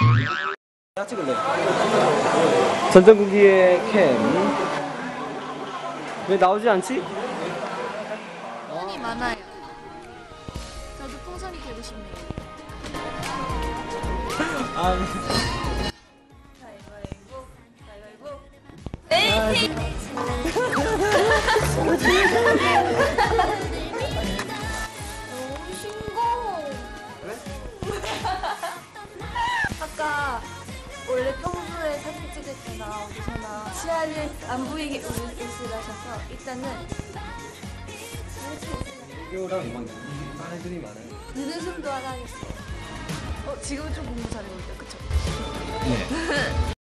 나 찍을래. 전자구기의 캠. 왜 나오지 않지? 돈이 많아요. 저도 풍선이 되고 싶네요. 아, 가위바위보, 가위바위보. 너무 싱거워. 아까 원래 평소에 사진 찍을 때나 어디서나 치아를 안 보이게 옷을 하셔서 일단은 이거랑 이건 애들이 많아요. 눈웃음도 하나 하겠어요. 지금은 좀 공부 잘해보죠, 그쵸? 네.